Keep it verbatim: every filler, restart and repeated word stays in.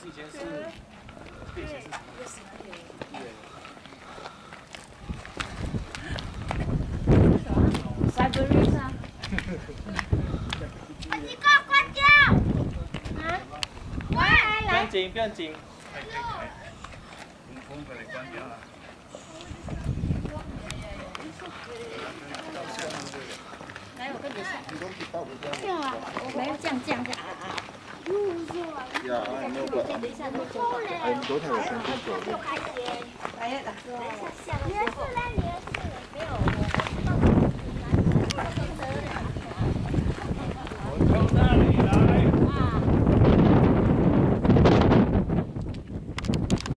以前是，以前是。 Library 啊。 你给我关掉！啊？来来。 不要紧，不要紧。 可以可以可以。风风把你关掉啊。 来，我跟你说。 这样啊？ 没有这样这样这样啊啊。 呀，那个，哎，昨天我跟你说。 来了。